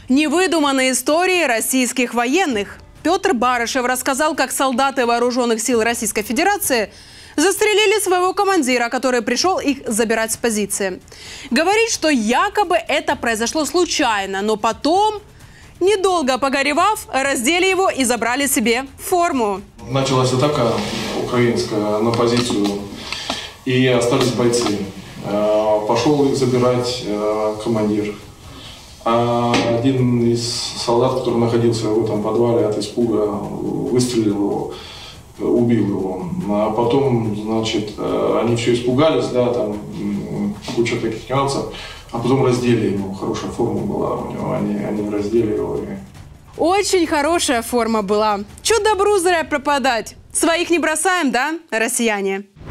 Невыдуманные истории российских военных. Петр Барышев рассказал, как солдаты вооруженных сил Российской Федерации застрелили своего командира, который пришел их забирать с позиции. Говорит, что якобы это произошло случайно, но потом, недолго погоревав, раздели его и забрали себе форму. Началась атака украинская на позицию, и остались бойцы. Пошел их забирать командир. Один из солдат, который находился в этом подвале, от испуга выстрелил его, убил его. А потом, значит, они все испугались, да, там куча таких нюансов, а потом раздели его. Хорошая форма была у него, они раздели его. Очень хорошая форма была. Чё добру зря пропадать? Своих не бросаем, да, россияне?